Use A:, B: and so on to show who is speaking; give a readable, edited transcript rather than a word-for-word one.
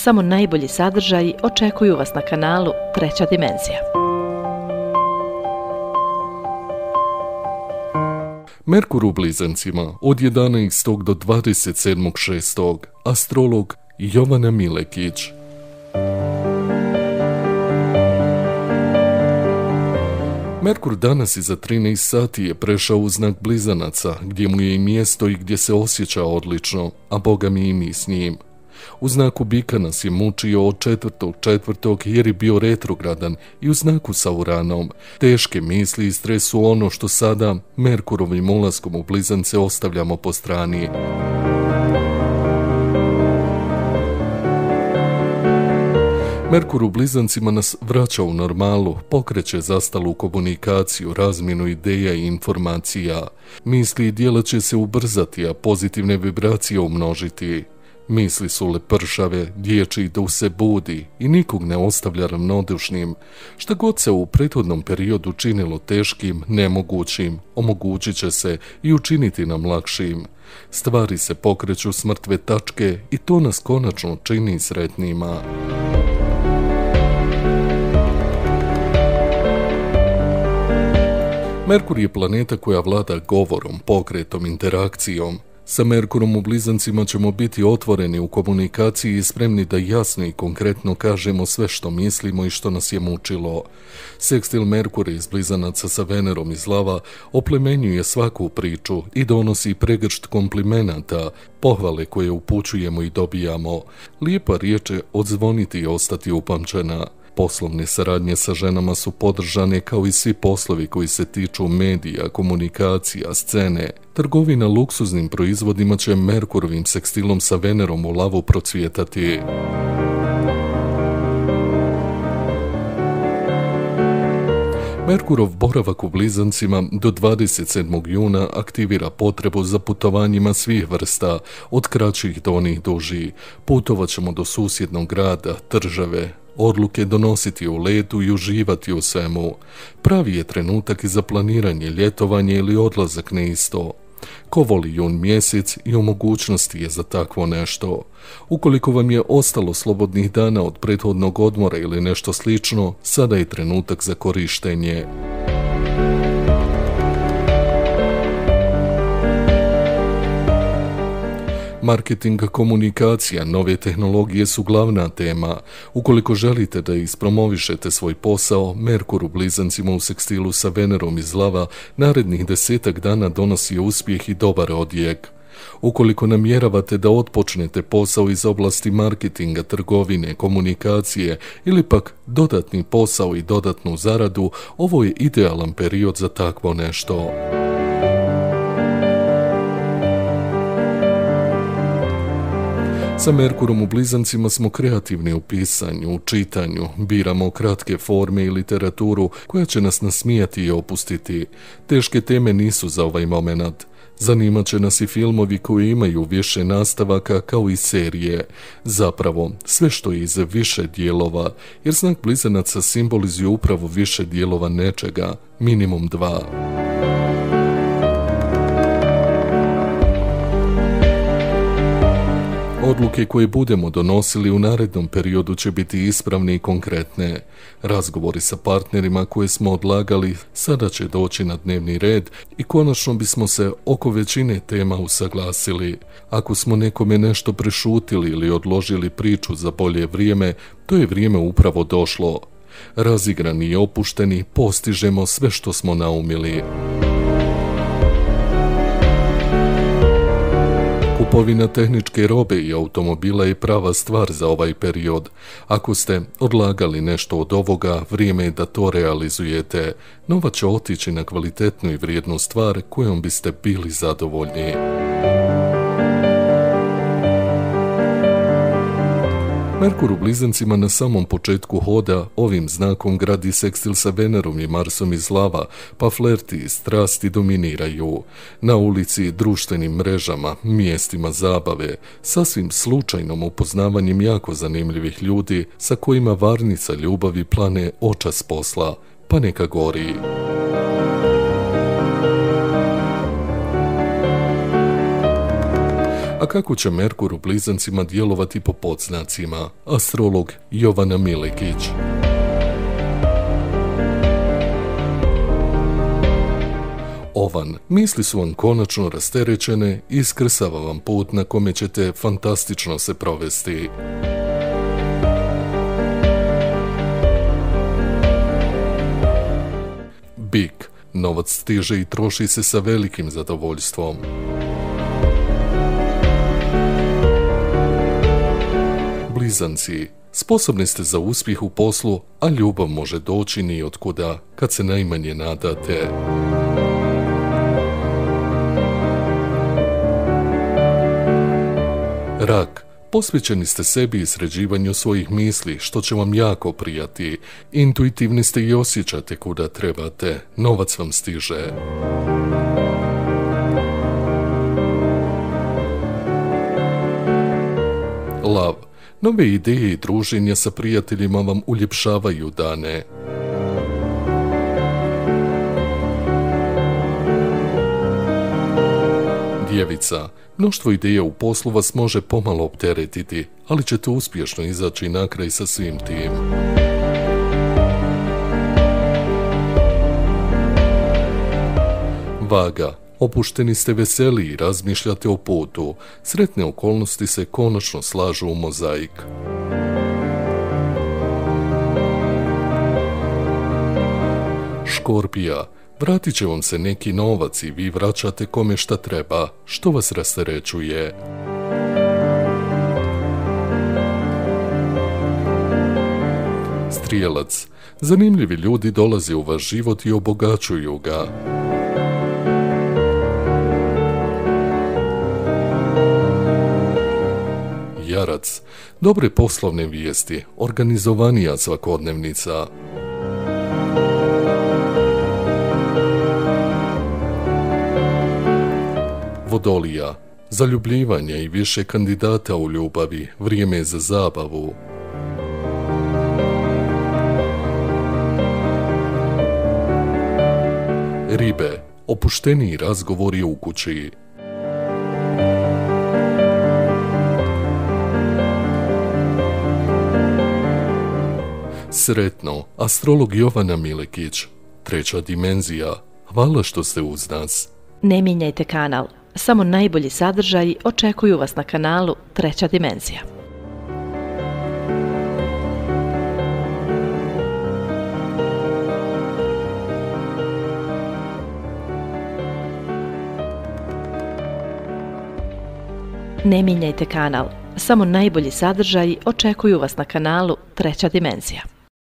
A: samo najbolji sadržaji očekuju vas na kanalu Treća dimenzija.
B: Merkur u Blizancima od 11. do 27.6. Astrolog Jovana Milekić. Merkur danas iza 13 sati je prešao u znak Blizanaca, gdje mu je i mjesto i gdje se osjeća odlično, a Boga mi i mi s njim. U znaku Bika nas je mučio od 4.4. jer je bio retrogradan i u znaku sa Uranom. Teške misli i stres su ono što sada Merkurovim ulaskom u Blizance ostavljamo po strani. Merkur u Blizancima nas vraća u normalu, pokreće zastalu komunikaciju, razmjenu ideja i informacija. Misli i djela će se ubrzati, a pozitivne vibracije umnožiti. Misli su lepršave, dječji duh se budi i nikog ne ostavlja ravnodušnim. Šta god se u prethodnom periodu činilo teškim, nemogućim, omogućit će se i učiniti nam lakšim. Stvari se pokreću s mrtve tačke i to nas konačno čini sretnima. Merkur je planeta koja vlada govorom, pokretom, interakcijom. Sa Merkurom u Blizancima ćemo biti otvoreni u komunikaciji i spremni da jasno i konkretno kažemo sve što mislimo i što nas je mučilo. Sekstil Merkura iz Blizanaca sa Venerom iz Lava oplemenjuje svaku priču i donosi pregršt komplimenata, pohvale koje upućujemo i dobijamo. Lijepa riječ je odzvoniti i ostati upamćena. Poslovne saradnje sa ženama su podržane kao i svi poslovi koji se tiču medija, komunikacija, scene. Trgovina luksuznim proizvodima će Merkurovim sekstilom sa Venerom u Lavu procvjetati. Merkurov boravak u Blizancima do 27. juna aktivira potrebu za putovanjima svih vrsta, od kraćih do onih dužih. Putovat ćemo do susjednog grada, države, odluke donositi u letu i uživati u svemu. Pravi je trenutak i za planiranje, ljetovanje ili odlazak na isto. Ko voli jun mjesec i u mogućnosti je za takvo nešto. Ukoliko vam je ostalo slobodnih dana od prethodnog odmora ili nešto slično, sada je trenutak za korištenje. Marketing, komunikacija, nove tehnologije su glavna tema. Ukoliko želite da ispromovišete svoj posao, Merkur u Blizancima u sekstilu sa Venerom iz Lava narednih 10 dana donosi uspjeh i dobar odjek. Ukoliko namjeravate da otpočnete posao iz oblasti marketinga, trgovine, komunikacije ili pak dodatni posao i dodatnu zaradu, ovo je idealan period za takvo nešto. Sa Merkurom u Blizancima smo kreativni u pisanju, u čitanju, biramo kratke forme i literaturu koja će nas nasmijati i opustiti. Teške teme nisu za ovaj moment. Zanimat će nas i filmovi koji imaju više nastavaka kao i serije. Zapravo, sve što je iz više dijelova, jer znak Blizanaca simbolizuje upravo više dijelova nečega, minimum 2. Odluke koje budemo donosili u narednom periodu će biti ispravne i konkretne. Razgovori sa partnerima koje smo odlagali sada će doći na dnevni red i konačno bismo se oko većine tema usaglasili. Ako smo nekome nešto prešutili ili odložili priču za bolje vrijeme, to je vrijeme upravo došlo. Razigrani i opušteni postižemo sve što smo naumili. Kupovina tehničke robe i automobila je prava stvar za ovaj period. Ako ste odlagali nešto od ovoga, vrijeme je da to realizujete. Novac će otići na kvalitetnu i vrijednu stvar kojom biste bili zadovoljni. Merkur u Blizancima na samom početku hoda ovim znakom gradi sekstil sa Venerom i Marsom iz Lava, pa flerti i strasti dominiraju. Na ulici, društvenim mrežama, mjestima zabave, sasvim slučajnom upoznavanjem jako zanimljivih ljudi sa kojima varnica ljubavi plane očas posla, pa neka gori. kako će Merkur u Blizancima djelovati po podznacima? Astrolog Jovana Milekić. Ovan, misli su vam konačno rasterećene i iskrsava vam put na kome ćete fantastično se provesti. Bik, novac stiže i troši se sa velikim zadovoljstvom. Blizanci, sposobni ste za uspjeh u poslu, a ljubav može doći ni otkuda kad se najmanje nadate. Rak, posvećeni ste sebi i sređivanju svojih misli, što će vam jako prijati. Intuitivni ste i osjećate kuda trebate, novac vam stiže. Lav, nove ideje i druženja sa prijateljima vam uljepšavaju dane. Djevica, mnoštvo ideja u poslu vas može pomalo opteretiti, ali ćete uspješno izaći na kraj sa svim tim. Vaga, opušteni ste, veseli i razmišljate o putu. Sretne okolnosti se konačno slažu u mozaik. Škorpija, vratit će vam se neki novac i vi vraćate kome šta treba, što vas rasterećuje. Strijelac, zanimljivi ljudi dolaze u vaš život i obogaćuju ga. Jarac, dobre poslovne vijesti, organizovanija svakodnevnica. Vodolija, zaljubljivanja i više kandidata u ljubavi, vrijeme je za zabavu. Ribe, opušteniji razgovori u kući. Sretno, astrolog Jovana Milekić, 3. dimenzija. Hvala što ste uz nas.
A: Ne mijenjajte kanal, samo najbolji sadržaji očekuju vas na kanalu 3. dimenzija. Ne mijenjajte kanal, samo najbolji sadržaji očekuju vas na kanalu 3. dimenzija.